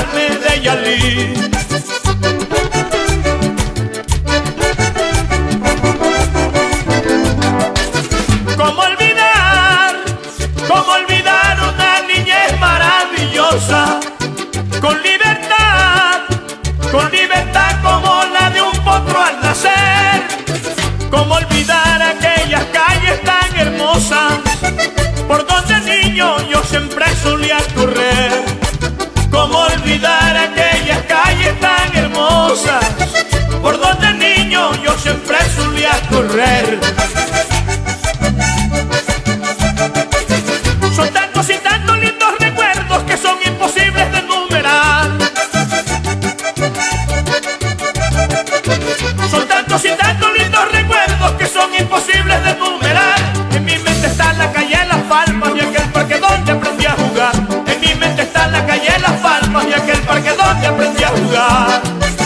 carne de Yalí. ¿Cómo olvidar una niñez maravillosa? Con libertad como la de un potro al nacer. ¿Cómo olvidar aquellas calles tan hermosas por donde niño yo siempre solía correr? ¿Cómo olvidar aquellas calles tan hermosas por donde niño yo siempre solía correr? Son tantos y tantos lindos recuerdos que son imposibles de enumerar. Son tantos y tantos lindos recuerdos que son imposibles de enumerar. En mi mente está la calle Las Palmas y aquel parque donde aprendí a jugar. En mi mente está la calle Las Palmas y aquel parque donde aprendí a jugar.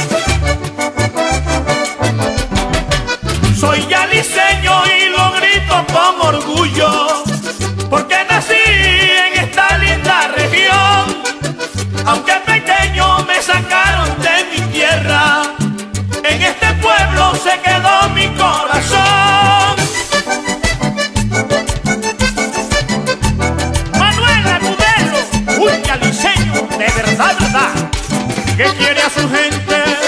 Soy yaliseño y lo grito con orgullo, porque nací en esta linda región. Aunque pequeño me sacaron de mi tierra, en este pueblo se quedó mi corazón. Manuel Agudelo, un yaliseño de verdad, verdad, que quiere a su gente.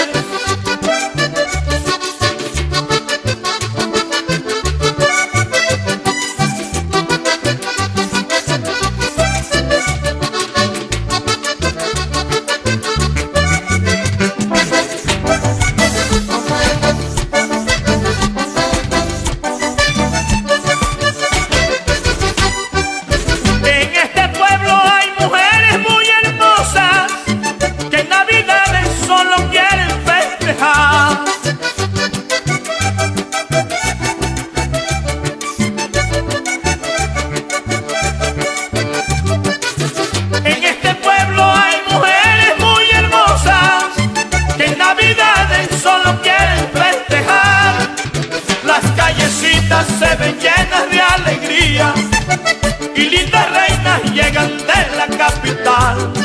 Se ven llenas de alegría y lindas reinas llegan de la capital.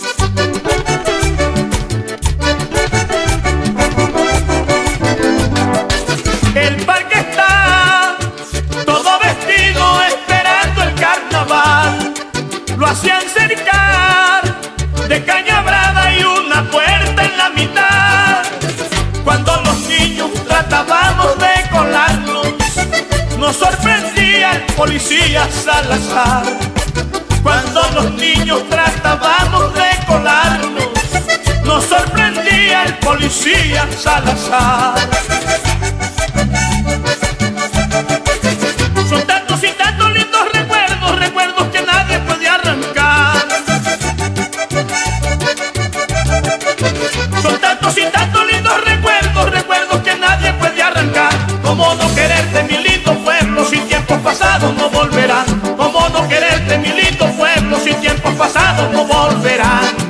El parque está todo vestido esperando el carnaval. Lo hacían cercar de caña brava y una puerta en la mitad. Cuando los niños tratábamos de colarnos, nos sorprendía el policía Salazar. Cuando los niños tratábamos de colarnos, nos sorprendía el policía Salazar. Son tantos y tantos lindos recuerdos, recuerdos que nadie puede arrancar. Son tantos y tantos lindos recuerdos, recuerdos que nadie puede arrancar. ¿Cómo no quererte, mi lindo pueblo, si tiempos pasados no volverán? ¿Cómo no quererte, mi lindo pueblo, si tiempos pasados no volverán?